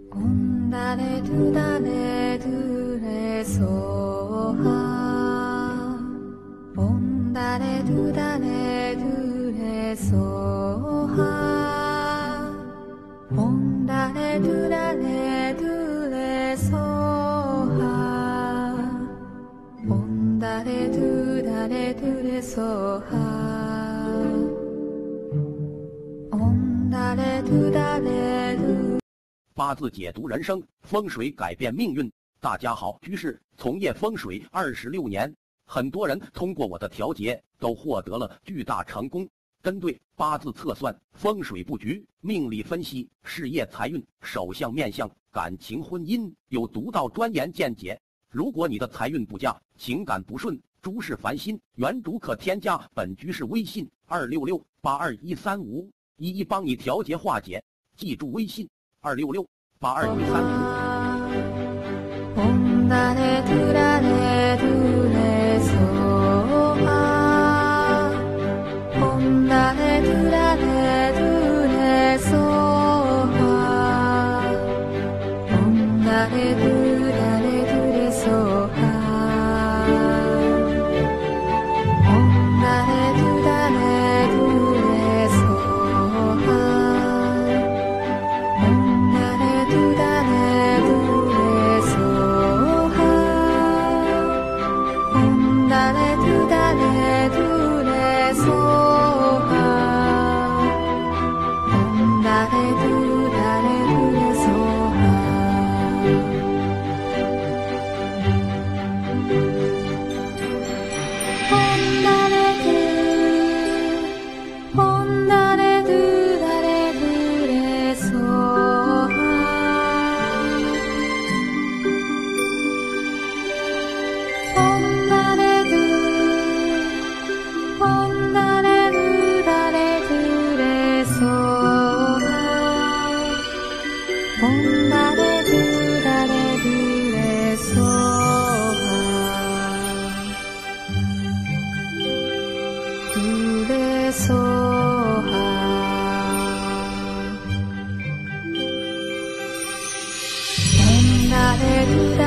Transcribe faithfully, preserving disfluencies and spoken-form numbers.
온다레 두다레 두레 소하 온다레 두다레 두레 소하 온다레 두다레 두레 소하 온다레 두다레 두레 소하 온다레 두다레 두 八字解读人生，风水改变命运。大家好，居士从业风水二十六年，很多人通过我的调节都获得了巨大成功。针对八字测算、风水布局、命理分析、事业财运、手相面相、感情婚姻，有独到专研见解。如果你的财运不佳、情感不顺、诸事烦心，原主可添加本居士微信二六六八二一三五，一一帮你调节化解。记住微信。二六六八二一三五。 온다레 두라레 두레 소하 온다레 두라레 두레 소하 온다레 두라레 두레 소하 온다레 두라레 두레 소하 소하 온다레 두라